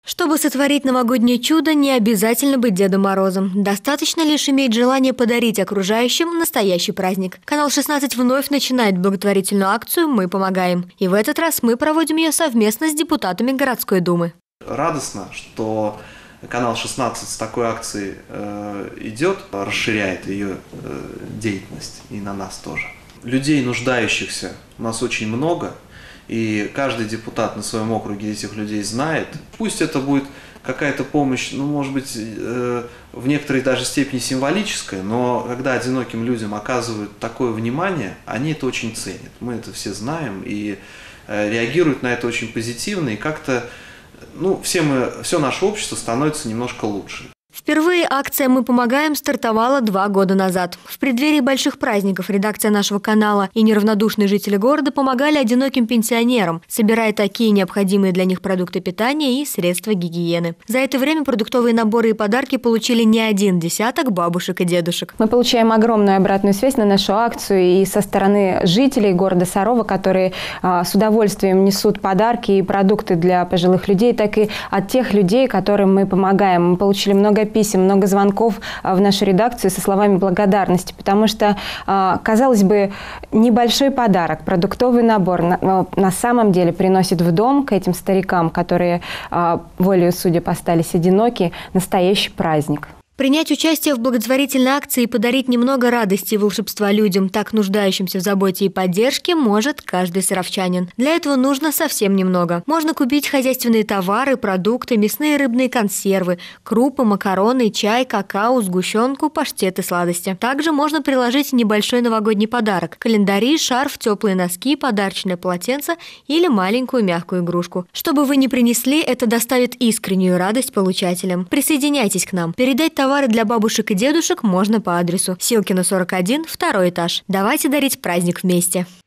Чтобы сотворить новогоднее чудо, не обязательно быть Дедом Морозом. Достаточно лишь иметь желание подарить окружающим настоящий праздник. Канал 16 вновь начинает благотворительную акцию «Мы помогаем». И в этот раз мы проводим ее совместно с депутатами городской думы. Радостно, что канал 16 с такой акцией идет, расширяет ее деятельность и на нас тоже. Людей, нуждающихся, у нас очень много. И каждый депутат на своем округе этих людей знает. Пусть это будет какая-то помощь, может быть, в некоторой даже степени символическая, но когда одиноким людям оказывают такое внимание, они это очень ценят. Мы это все знаем и реагируют на это очень позитивно, и как-то все наше общество становится немножко лучше. Впервые акция «Мы помогаем» стартовала 2 года назад. В преддверии больших праздников редакция нашего канала и неравнодушные жители города помогали одиноким пенсионерам, собирая такие необходимые для них продукты питания и средства гигиены. За это время продуктовые наборы и подарки получили не один десяток бабушек и дедушек. Мы получаем огромную обратную связь на нашу акцию и со стороны жителей города Сарова, которые с удовольствием несут подарки и продукты для пожилых людей, так и от тех людей, которым мы помогаем. Мы получили много писем, много звонков в нашу редакцию со словами благодарности, потому что, казалось бы, небольшой подарок, продуктовый набор на самом деле приносит в дом к этим старикам, которые волею судеб остались одиноки, настоящий праздник. Принять участие в благотворительной акции и подарить немного радости и волшебства людям, так нуждающимся в заботе и поддержке, может каждый саровчанин. Для этого нужно совсем немного. Можно купить хозяйственные товары, продукты, мясные и рыбные консервы, крупы, макароны, чай, какао, сгущенку, паштет и сладости. Также можно приложить небольшой новогодний подарок – календари, шарф, теплые носки, подарочное полотенце или маленькую мягкую игрушку. Что бы вы ни принесли, это доставит искреннюю радость получателям. Присоединяйтесь к нам. Передать товары для бабушек и дедушек можно по адресу Силкина, 41, 2 этаж. Давайте дарить праздник вместе.